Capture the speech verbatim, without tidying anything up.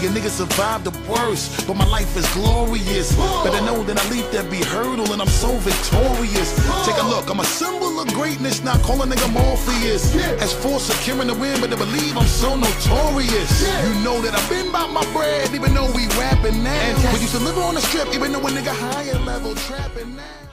a nigga survived the worst, but my life is glorious. Better know that I leaped every hurdle and I'm so victorious. Take a look, I'm a symbol of greatness, not call a nigga Morpheus. As for securing the win, but to believe I'm so notorious. You know that I've been about my bread, even though we rapping now. We used to live on the strip, even though a nigga higher level trapping now.